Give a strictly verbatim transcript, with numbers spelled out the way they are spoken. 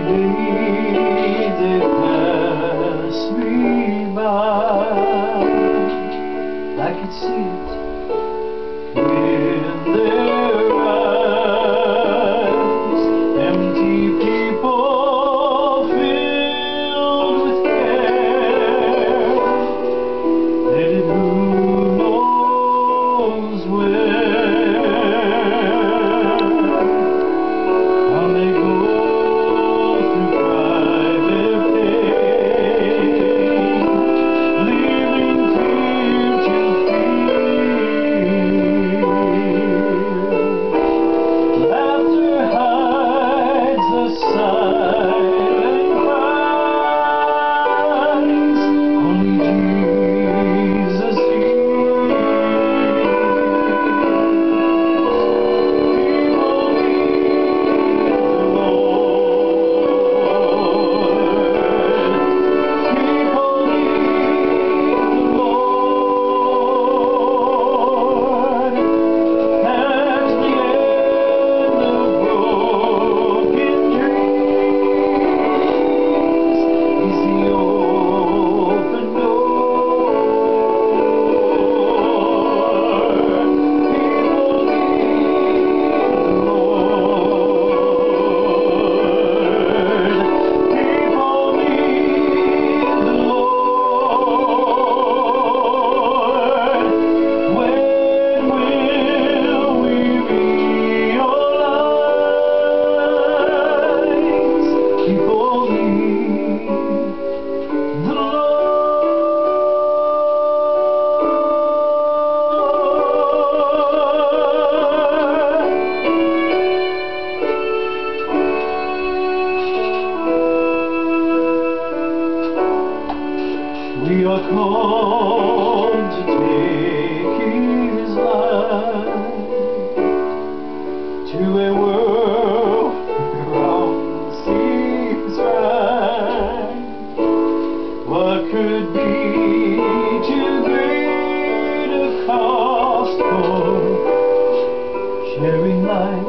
day they pass me by, I could see it in their eyes. Empty people filled with care, headed who knows where. On they go through private pain, leaving fear to feel. Laughter hides the silent cries, only Jesus hears. People need the Lord. People need the Lord. At the end of broken dreams, He's the open door. People need the Lord. People need the Lord. When will we realize people need the Lord? We are called to take His light to a world where wrong seems right. What could be too great a cost for sharing life